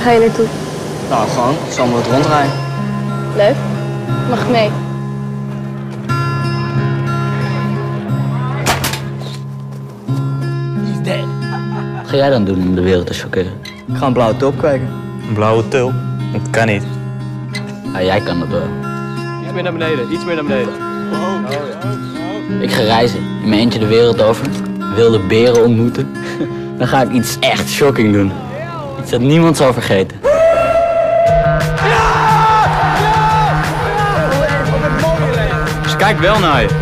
ga je naartoe? Nou, gewoon. Ik zal me wat rondrijden. Leuk. Mag ik mee? Wat ga jij dan doen om de wereld te chockeren? Ik ga een blauwe tulp kweken. Een blauwe tulp? Dat kan niet. Ja, jij kan dat wel. Iets meer naar beneden, iets meer naar beneden. Ik ga reizen, in mijn eentje de wereld over, wilde beren ontmoeten. Dan ga ik iets echt shocking doen. Iets dat niemand zal vergeten. Ze kijkt wel naar je.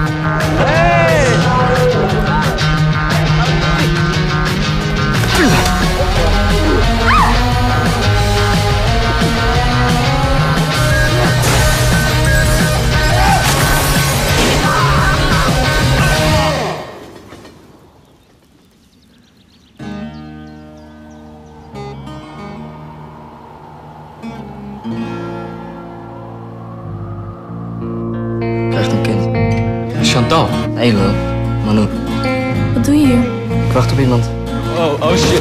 Krijgt een kind. Chantal. Nee, wel. Manu. Wat doe je hier? Ik wacht op iemand. Oh shit.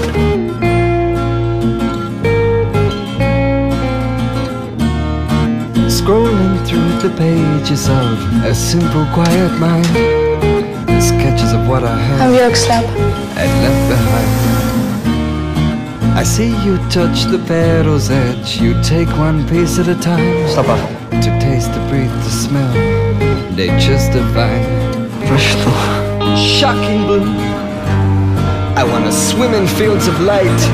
Scrolling through the pages of a simple, quiet mind. The sketches of what I Gaan have we hier ook slapen? and left behind. I see you touch the pedal's edge. You take one piece at a time. Stap af. To taste, to breathe, to smell. Nature's divine. Rustig toch. Shocking blue. I wanna swim in fields of light.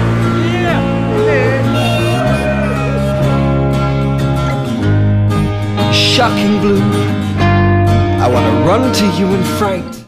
Shocking blue. I wanna run to you in fright.